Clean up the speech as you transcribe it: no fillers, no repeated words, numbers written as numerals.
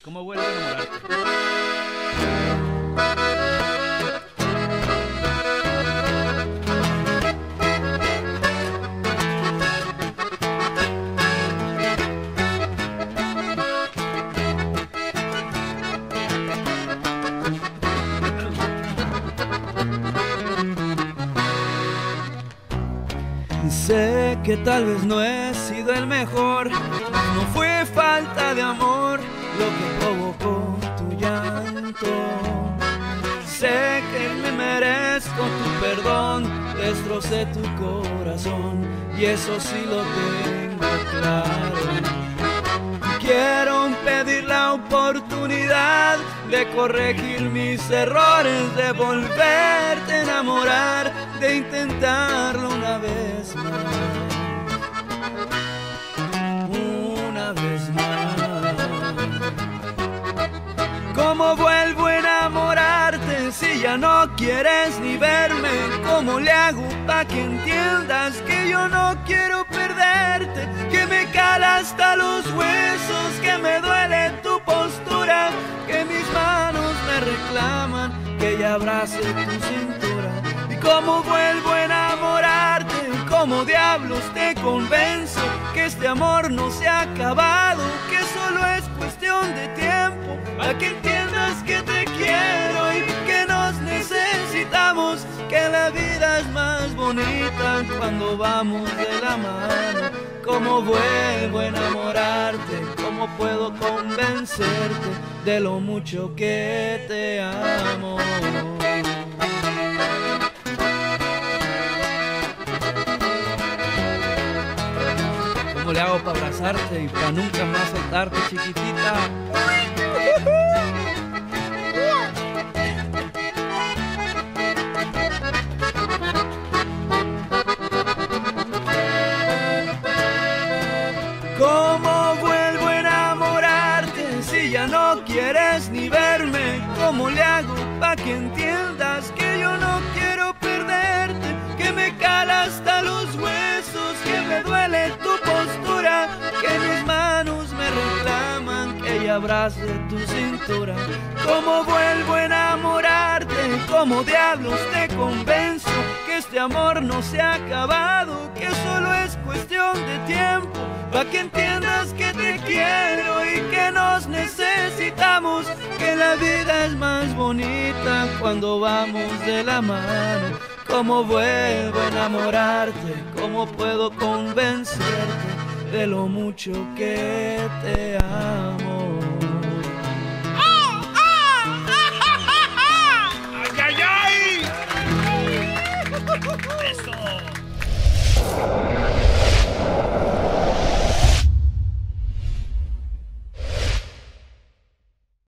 ¿Cómo vuelvo a enamorarte? Sé que tal vez no he sido el mejor, no fue falta de amor lo que provocó tu llanto. Sé que me merezco tu perdón, destrocé tu corazón y eso sí lo tengo claro. Quiero pedir la oportunidad de corregir mis errores, de volverte a enamorar, de intentarlo una vez más. Una vez más. ¿Cómo vuelvo a enamorarte si ya no quieres ni verme? ¿Cómo le hago pa' que entiendas que yo no quiero perderte? Que me cala hasta los huesos, que me duele tu postura, que mis manos me reclaman que ya abrace tu cintura. ¿Y cómo vuelvo a enamorarte? ¿Cómo diablos te convenzo que este amor no se ha acabado, que solo es cuestión de tiempo, para que entiendas que te quiero y que nos necesitamos, que la vida es más bonita cuando vamos de la mano? ¿Cómo vuelvo a enamorarte? ¿Cómo puedo convencerte de lo mucho que te amo? ¿Cómo le hago para abrazarte y para nunca más soltarte, chiquitita? ¿Cómo vuelvo a enamorarte si ya no quieres ni verme? ¿Cómo le hago pa' que entiendas que yo no quiero perderte? Que me cala hasta los huesos, que me duele tu postura, que mis manos me reclaman que ya abrace tu cintura. ¿Cómo vuelvo a enamorarte? ¿Cómo diablos te convenzo que este amor no se ha acabado, que solo es cuestión de tiempo, para que entiendas que te quiero y que nos necesitamos, que la vida es más bonita cuando vamos de la mano? ¿Cómo vuelvo a enamorarte? ¿Cómo puedo convencerte de lo mucho que te amo?